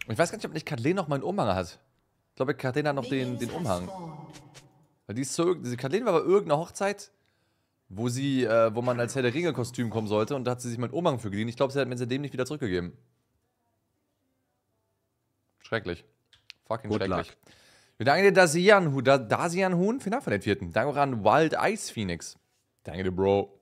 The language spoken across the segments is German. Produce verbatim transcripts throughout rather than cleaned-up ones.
Ich weiß gar nicht, ob nicht Kathleen noch mal einen Umhang hat. Ich glaube, Kathleen hat noch den, den Umhang. Weil die ist so, diese Kathleen war bei irgendeiner Hochzeit, wo sie, äh, wo man als Herr der Ringe-Kostüm kommen sollte und da hat sie sich meinen Umhang für geliehen. Ich glaube, sie hat mir seitdem nicht wieder zurückgegeben. Schrecklich. Fucking Good schrecklich. luck. Wir danken dir, Dasian, da, Dasian Huhn, vielen Dank für den vierten. Danke auch an Wild Ice Phoenix. Danke dir, Bro.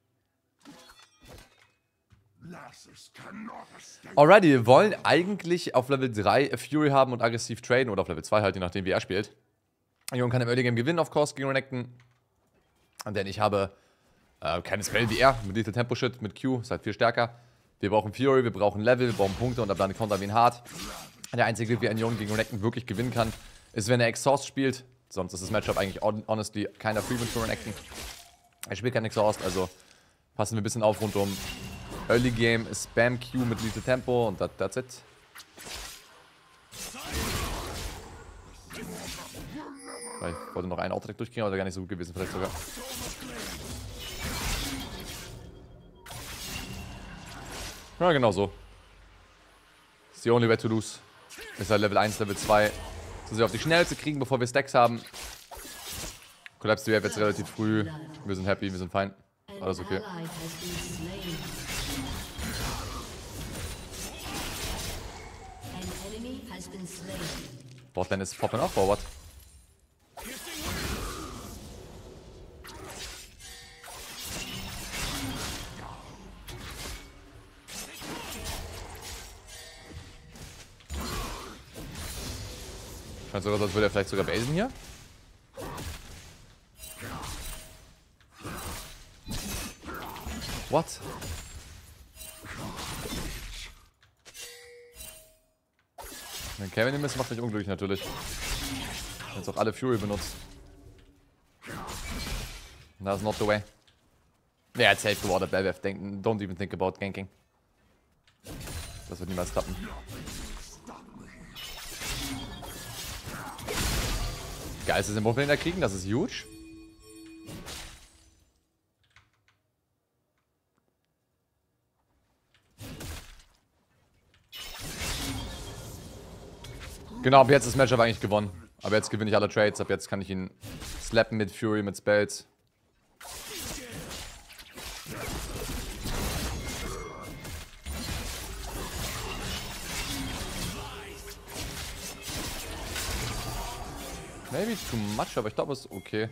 Alrighty, wir wollen eigentlich auf Level drei Fury haben und aggressiv traden oder auf Level zwei halt, je nachdem wie er spielt. Jon kann im Early Game gewinnen, of course, gegen Renekton. Denn ich habe äh, keine Spell wie er, mit Little Tempo Shit, mit Q, ist halt viel stärker. Wir brauchen Fury, wir brauchen Level, wir brauchen Punkte und ab dann kommt er wie ein Hart. Der einzige Weg, wie ein Jon gegen Renekton wirklich gewinnen kann, ist, wenn er Exhaust spielt. Sonst ist das Matchup eigentlich honestly keiner Free für Renekton. Er spielt kein Exhaust, also passen wir ein bisschen auf rund um Early Game, Spam Q mit Little Tempo und that, that's it. Ich wollte noch einen Autodeck durchkriegen, aber der gar nicht so gut gewesen, vielleicht sogar. Ja, genau so. It's the only way to lose. Ist halt Level eins, Level zwei. So sehr auf die Schnellste kriegen, bevor wir Stacks haben. Collapse die Wave jetzt relativ früh. Wir sind happy, wir sind fein. Alles okay. Botlane ist popping off, or what? Scheint sogar, als würde er vielleicht sogar basen hier. What? Wenn Kevin ihn misst, macht mich unglücklich natürlich. Jetzt auch alle Fury benutzt. That's not the way. Ja, jetzt safe gewartet, Belveth. Denken, don't even think about ganking. Das wird niemals klappen. Geil, ist das im Bufflaner kriegen? Das ist huge. Genau, ab jetzt ist das Matchup eigentlich gewonnen. Aber jetzt gewinne ich alle Trades. Ab jetzt kann ich ihn slappen mit Fury, mit Spells. Maybe too much, aber ich glaube, es ist okay.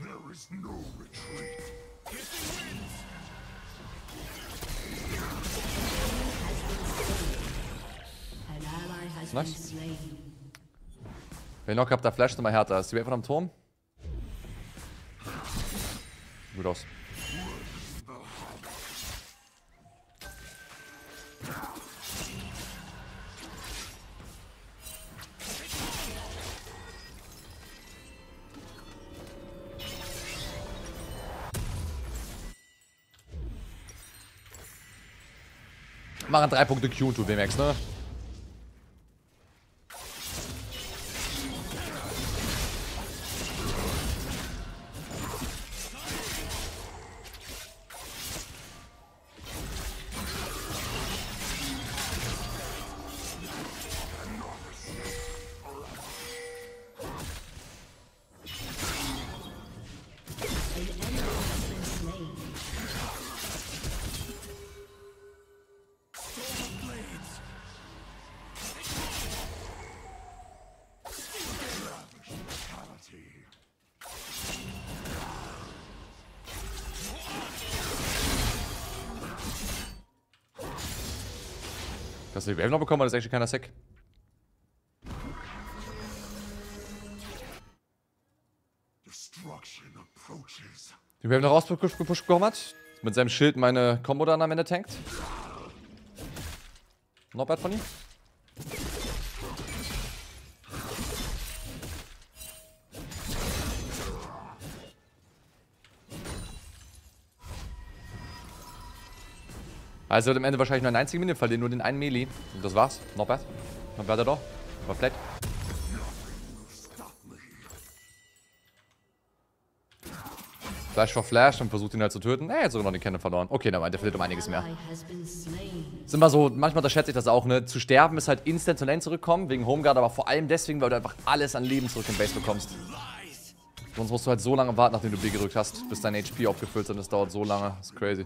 Nice. Wenn ihr noch habt, da flasht immer härter. Ist die Wave am Turm? Gut aus. Machen drei Punkte Q und W Max, ne? Dass wir die Wave noch bekommen, das ist actually keiner Sack. Die Wave noch rausgepusht bekommen hat. Mit seinem Schild meine Combo dann am Ende tankt. Not bad von ihm. Also wird am Ende wahrscheinlich nur einen einzigen Minion verlieren, nur den einen Melee. Und das war's. Not bad. Not bad doch. War flat. Flash for Flash und versucht ihn halt zu töten. Er hat sogar noch den Cannon verloren. Okay, nein, der verliert um einiges mehr. Ist immer so, manchmal unterschätze ich das auch, ne? Zu sterben ist halt instant zur Lane zurückkommen, wegen Homeguard, aber vor allem deswegen, weil du einfach alles an Leben zurück in Base bekommst. Sonst musst du halt so lange warten, nachdem du B gerückt hast, bis dein H P aufgefüllt ist und das dauert so lange. Das ist crazy.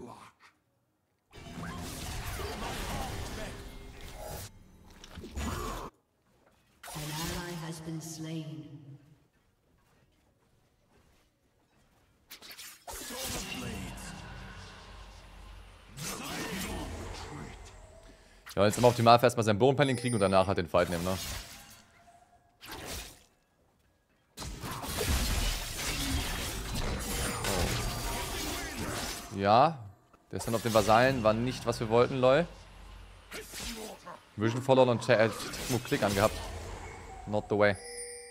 Ja, jetzt im Optimalfall erstmal sein Bodenpenning kriegen und danach halt den Fight nehmen, ne? Oh. Ja, der Stand auf den Vasallen war nicht, was wir wollten, lol. Vision verloren und äh, nur Klick angehabt. Not the way.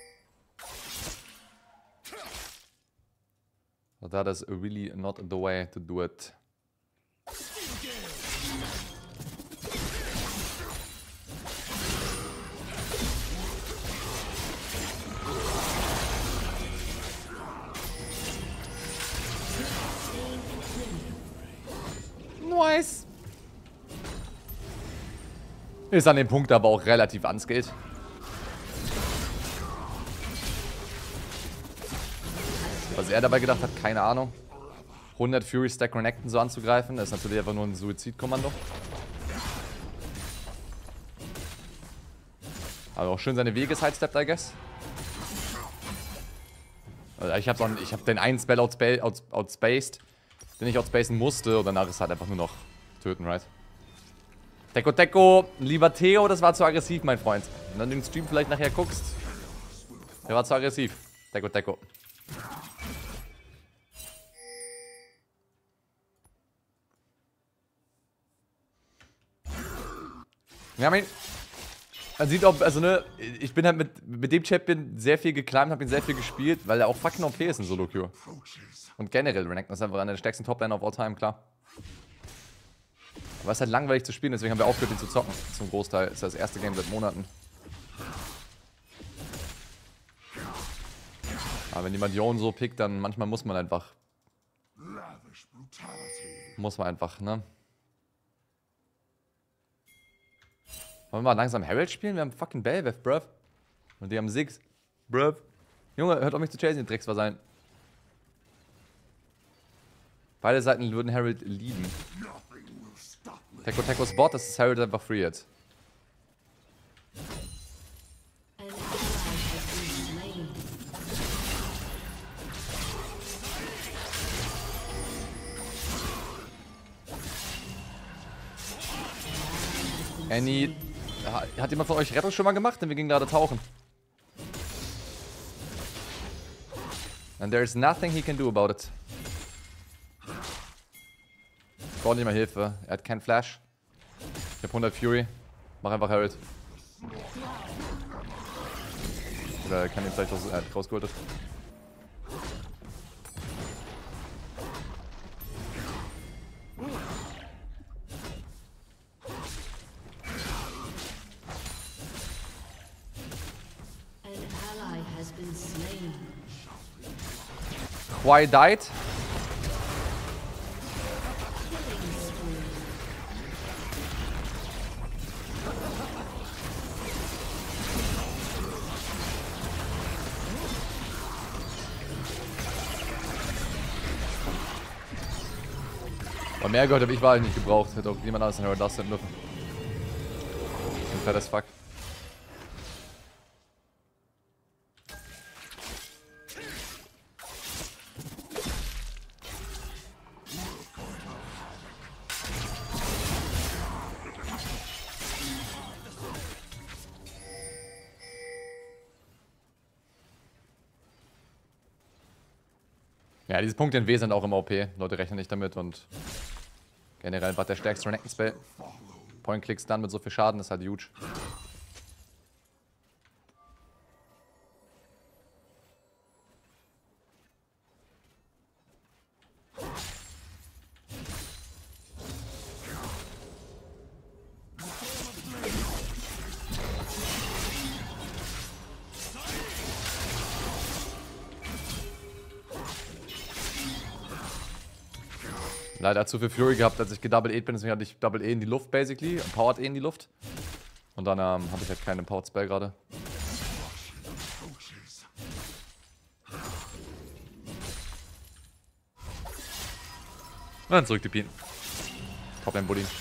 That is really not the way to do it. Nice. Ist an dem Punkt aber auch relativ unskilled. Was er dabei gedacht hat, keine Ahnung. hundert Fury Stack Renekton so anzugreifen, das ist natürlich einfach nur ein Suizidkommando. Aber auch schön seine Wege sidesteppt, I guess. Also ich habe so hab den einen Spell outspa outs outspaced, den ich outspacen musste und danach ist halt einfach nur noch töten, right? Teko Teko, lieber Theo, das war zu aggressiv, mein Freund. Wenn du den Stream vielleicht nachher guckst, der war zu aggressiv. Teko Teko. Ja, man, man sieht auch, also ne, ich bin halt mit, mit dem Champion sehr viel geclimbt, hab ihn sehr viel gespielt, weil er auch fucking O P ist in Solo-Queue. Und generell, Renekton ist einfach einer der stärksten Top-Laner of all time, klar. Aber es ist halt langweilig zu spielen, deswegen haben wir aufgehört, ihn zu zocken. Zum Großteil ist das erste Game seit Monaten. Aber wenn jemand Yone so pickt, dann manchmal muss man einfach. Muss man einfach, ne? Wollen wir mal langsam Herald spielen? Wir haben fucking Belveth, bruv. Und die haben Six. Bruv. Junge, hört auf mich zu chasen, ihr Drecksversein. Beide Seiten würden Herald lieben. Teko Tekos Bot, das ist Herald einfach free jetzt. Annie. Hat jemand von euch Rettung schon mal gemacht? Denn wir gingen gerade tauchen. And there is nothing he can do about it. Ich brauche nicht mal Hilfe. Er hat keinen Flash. Ich habe hundert Fury. Mach einfach Herald. Oder er kann ihn vielleicht raus, äh, rausgeholt. Ist. Why died? Aber mehr gehört habe ich wahrlich nicht gebraucht. Hätte auch niemand anderes in Herald das dürfen. Ein fettes Fuck. Ja, diese Punkte in W sind auch im O P. Leute rechnen nicht damit und generell war der stärkste Renekton-Spell. Point-Clicks dann mit so viel Schaden ist halt huge. Leider zu viel Fury gehabt, als ich gedouble E bin, deswegen hatte ich Double E in die Luft, basically. Und Powered E in die Luft. Und dann ähm, habe ich halt keinen Powered Spell gerade. Und dann zurück die Pien. Top ein Bulli.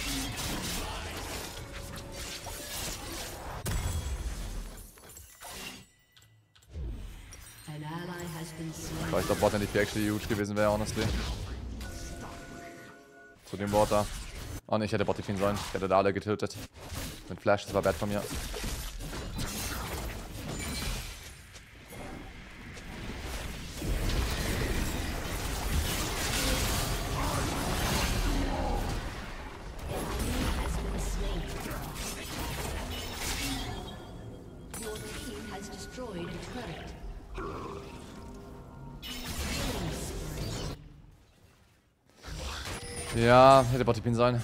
Aber ich glaube, Bot nicht actually huge gewesen wäre, honestly. Zu dem Wort da. Oh ne, ich hätte Bot Queen sollen. Ich hätte da alle getötet. Mit Flash, das war bad von mir. Ja, hätte Botipin sein.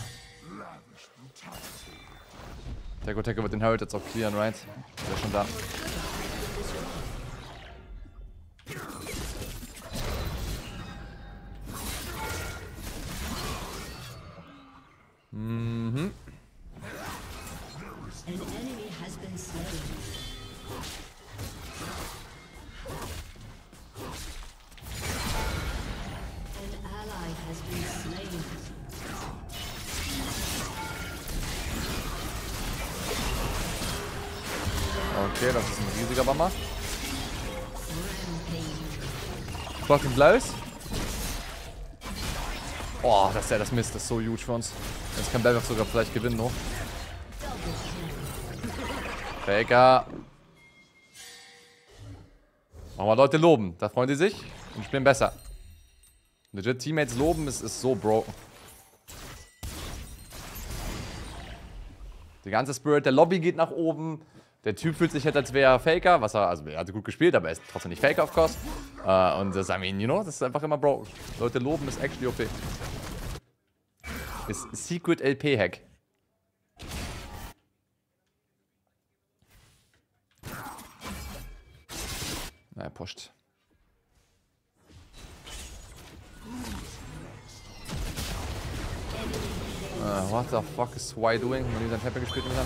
Der Gotecker wird den Herald jetzt auch clearen, right? Der ist schon da. Mhm. Okay, das ist ein riesiger Bummer. Fucking Blaze. Oh, das ist ja das Mist, das ist so huge für uns. Jetzt kann Belvach sogar vielleicht gewinnen noch. Faker. Machen wir Leute loben, da freuen die sich und spielen besser. Legit Teammates loben ist, ist so broken. Die ganze Spirit der Lobby geht nach oben. Der Typ fühlt sich halt, als wäre er Faker, was er, also er hat gut gespielt, aber er ist trotzdem nicht Faker, of course. Uh, und das, I mean, you know, das ist einfach immer broken. Leute loben ist actually O P. Ist Secret L P-Hack. Na, er pusht. Uh, what the fuck is Y doing, wenn die sein Temper gespielt haben?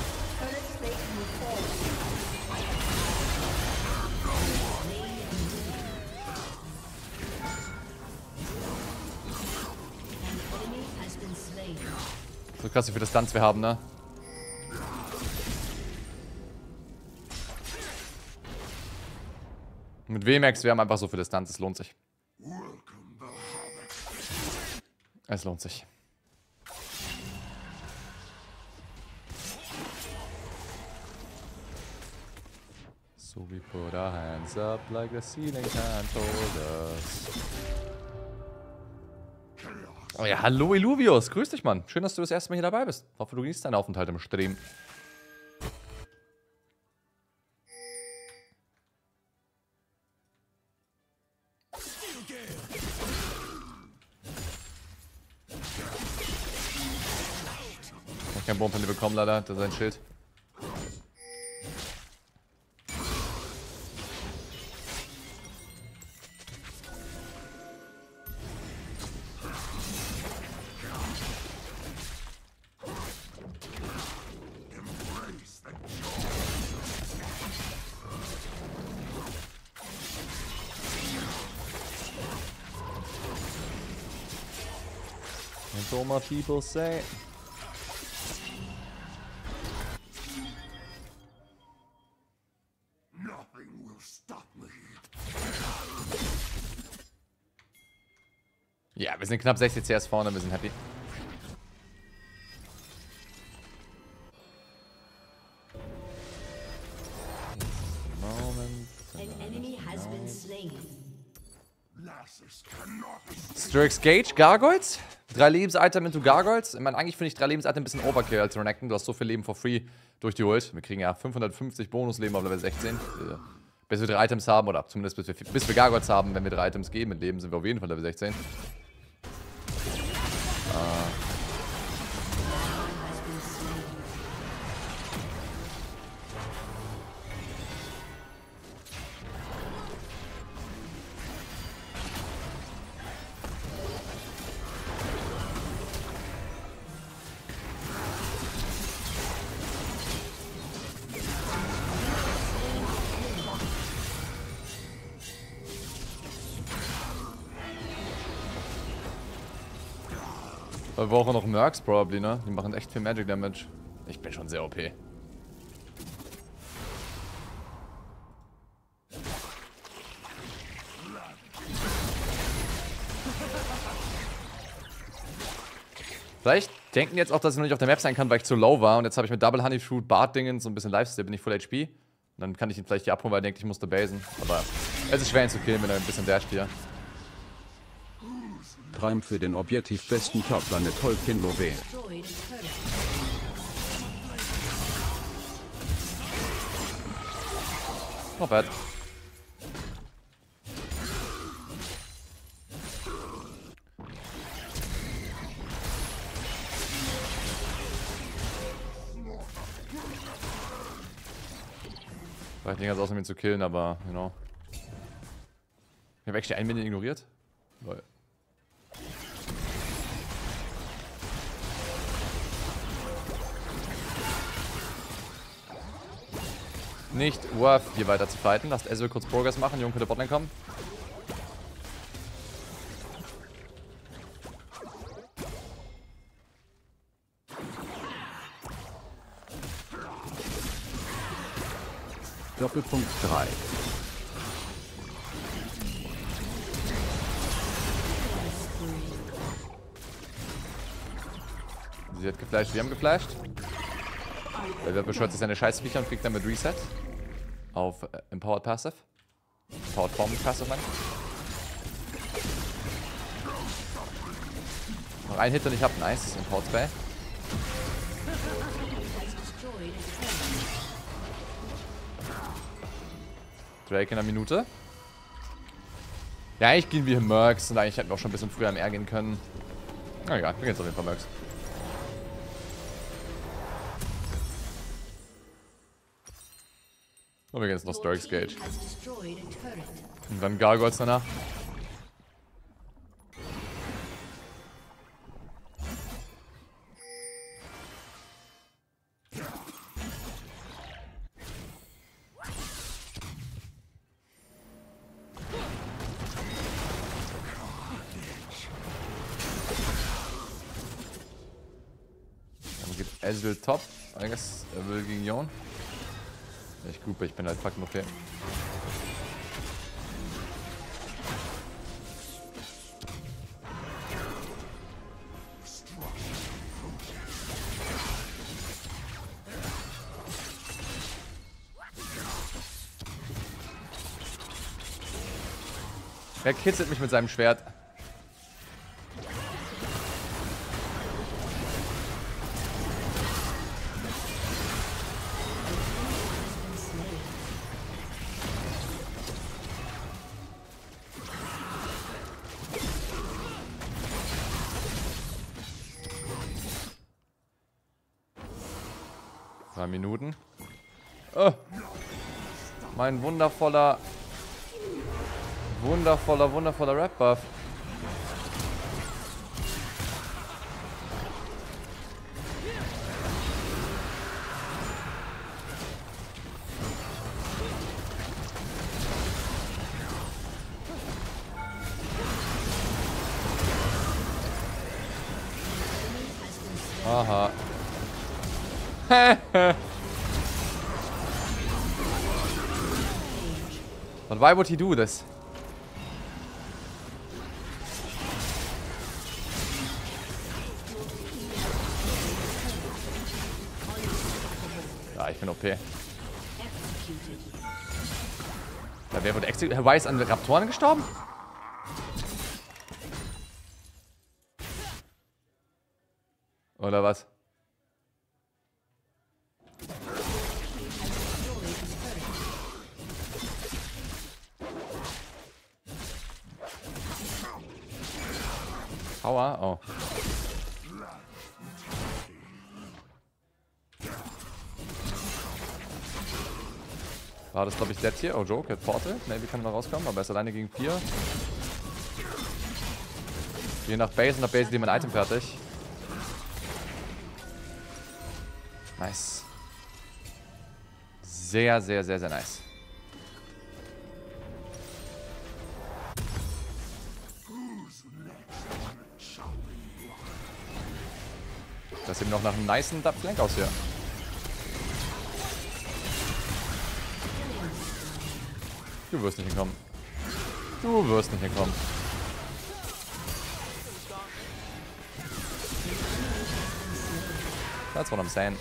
So krass, wie viel Distanz wir haben, ne? Mit W MAX, wir haben einfach so viel Distanz, es lohnt sich. Es lohnt sich. So we put our hands up like the ceiling can't hold us. Oh ja, hallo Illuvius, grüß dich, Mann. Schön, dass du das erste Mal hier dabei bist. Hoffe, du genießt deinen Aufenthalt im Stream. Ich hab keinen Bomben bekommen, leider. Das ist ein Schild. All my people say. Nothing will stop me. Ja, wir sind knapp sechzig C S vorne, wir sind happy. Moment. An enemy has been slain. Strix Gage, Gargoyles? Drei Lebens-Item into Gargoyles? Ich meine, eigentlich finde ich drei Lebens-Item ein bisschen Overkill als Renekton. Du hast so viel Leben for free durch die Ult. Wir kriegen ja fünfhundertfünfzig Bonusleben auf Level sechzehn. Bis wir drei Items haben, oder zumindest bis wir, bis wir Gargoyles haben, wenn wir drei Items geben mit Leben, sind wir auf jeden Fall Level sechzehn. Äh. Wir brauchen noch Mercs, probably, ne? Die machen echt viel Magic Damage. Ich bin schon sehr O P. Vielleicht denken jetzt auch, dass ich noch nicht auf der Map sein kann, weil ich zu low war. Und jetzt habe ich mit Double Honey Fruit, Bart-Dingen, so ein bisschen Lifesteal, bin ich Full H P. Und dann kann ich ihn vielleicht hier abholen, weil er denkt, ich musste basen. Aber es ist schwer, ihn zu killen, wenn er ein bisschen dasht hier. Prime für den objektiv besten Top-Laner Tolkien Love. Not bad. Vielleicht nicht ganz aus, um ihn zu killen, aber, you know. Ich habe actually einen Minion ignoriert. Lol. Nicht worth, hier weiter zu fighten. Lasst Ezreal kurz Progress machen. Junge könnte Botlane kommen. Doppelpunkt drei. Sie hat geflasht, wir haben geflasht. Der beschwört sich seine Scheißviecher und kriegt dann mit Reset. Auf äh, Empowered Passive. Empowered Form Passive, meine ich. Noch ein Hit und ich hab nice. Empowered Spell. Drake in einer Minute. Ja, eigentlich gehen wir Mercs und eigentlich hätten wir auch schon ein bisschen früher am R gehen können. Na egal, wir gehen jetzt auf jeden Fall Mercs. Und wir gehen jetzt noch Stark's Gate. Und dann Gargoyles danach. Dann geht Ezreal top. I guess er will gegen Yon. Ich Gruppe, ich bin halt fucking okay. Er kitzelt mich mit seinem Schwert. Drei Minuten. Oh. Mein wundervoller, wundervoller, wundervoller Rap-Buff. Aha. But why would he do this? Ja, ich bin O P. Ja, wer wurde exekutiert? Herr Weiss an Raptoren gestorben? Oder was? Power? Oh. War das, glaube ich, Dead hier? Oh, Joke, hat Portal. Maybe kann er noch rauskommen, aber er ist alleine gegen vier. Je nach Base und nach Base nehmen wir ein Item fertig. Nice. Sehr, sehr, sehr, sehr nice. Das sieht noch nach einem nicen Flank aus hier. Du wirst nicht hinkommen. Du wirst nicht hinkommen. That's what I'm saying.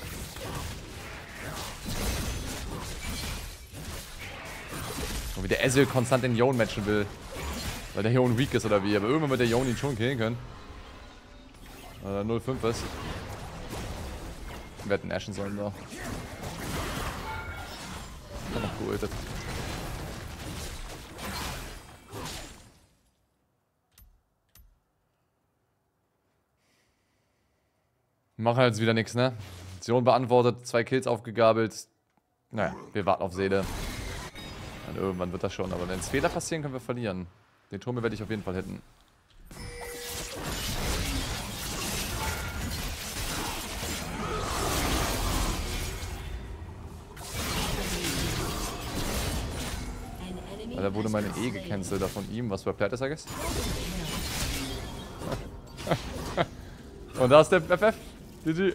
Und wie der Ezreal konstant den Yone matchen will. Weil der Yone weak ist oder wie. Aber irgendwann wird der Yone ihn schon killen können. Weil er null fünf ist. Wir hätten ashen sollen da. Hat noch geultet. Machen jetzt wieder nichts, ne? Mission beantwortet, zwei Kills aufgegabelt. Naja, wir warten auf Seele. Und irgendwann wird das schon, aber wenn es Fehler passieren, können wir verlieren. Den Turm werde ich auf jeden Fall hitten. Da wurde meine E gecancelt da von ihm. Was für Platt ist, I guess? Und da ist der F F. G G.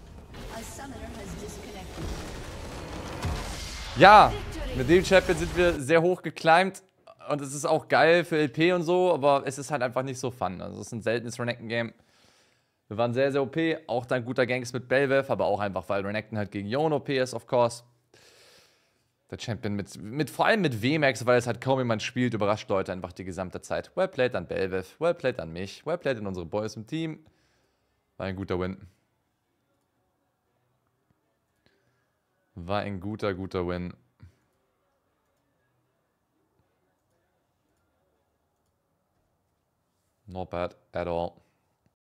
Ja, mit dem Champion sind wir sehr hoch geclimbt. Und es ist auch geil für L P und so, aber es ist halt einfach nicht so fun. Also es ist ein seltenes Renekton-Game. Wir waren sehr, sehr O P. Auch dann guter Gangs mit Bel'Veth, aber auch einfach, weil Renekton halt gegen Yone O P ist, of course. Der Champion mit, mit vor allem mit W Max, weil es halt kaum jemand spielt, überrascht Leute einfach die gesamte Zeit. Well played an Bel'Veth, well played an mich, well played an unsere Boys im Team. War ein guter Win. War ein guter, guter Win. Not bad at all.